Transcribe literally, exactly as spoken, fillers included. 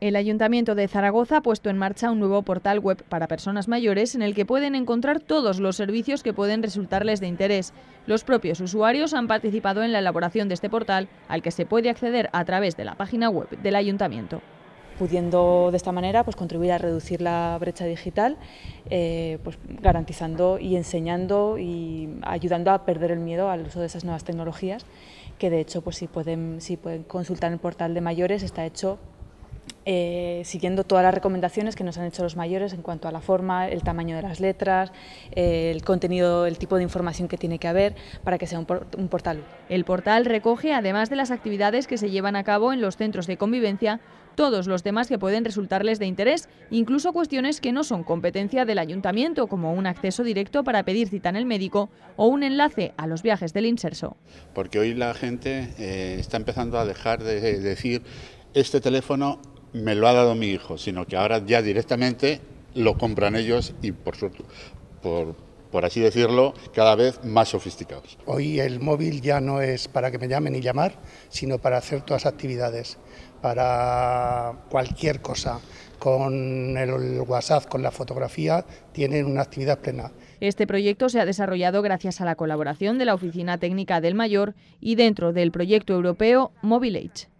El Ayuntamiento de Zaragoza ha puesto en marcha un nuevo portal web para personas mayores en el que pueden encontrar todos los servicios que pueden resultarles de interés. Los propios usuarios han participado en la elaboración de este portal, al que se puede acceder a través de la página web del Ayuntamiento. Pudiendo de esta manera pues, contribuir a reducir la brecha digital, eh, pues, garantizando y enseñando y ayudando a perder el miedo al uso de esas nuevas tecnologías, que de hecho pues, si, pueden, si pueden consultar en el portal de mayores, está hecho Eh, siguiendo todas las recomendaciones que nos han hecho los mayores en cuanto a la forma, el tamaño de las letras, eh, el contenido, el tipo de información que tiene que haber para que sea un, por, un portal. El portal recoge, además de las actividades que se llevan a cabo en los centros de convivencia, todos los temas que pueden resultarles de interés, incluso cuestiones que no son competencia del Ayuntamiento, como un acceso directo para pedir cita en el médico o un enlace a los viajes del Inserso. Porque hoy la gente eh, está empezando a dejar de decir este teléfono me lo ha dado mi hijo, sino que ahora ya directamente lo compran ellos y por, por, por así decirlo, cada vez más sofisticados. Hoy el móvil ya no es para que me llamen y llamar, sino para hacer todas las actividades, para cualquier cosa. Con el WhatsApp, con la fotografía, tienen una actividad plena. Este proyecto se ha desarrollado gracias a la colaboración de la Oficina Técnica del Mayor y dentro del proyecto europeo Mobile Age.